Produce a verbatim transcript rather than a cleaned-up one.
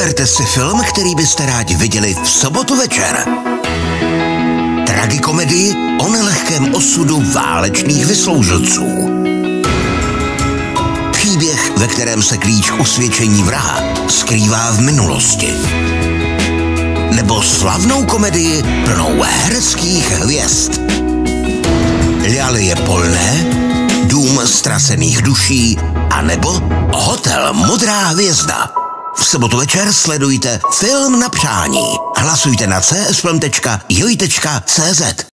Vyberte si film, který byste rádi viděli v sobotu večer. Tragikomedii o nelehkém osudu válečných vysloužilců. Příběh, ve kterém se klíč k usvědčení vraha skrývá v minulosti. Nebo slavnou komedii plnou hereckých hvězd. Lialie polné, Dům ztracených duší a nebo Hotel Modrá hvězda. V sobotu večer sledujte Film na přání. Hlasujte na c s film tečka joj tečka cé zet.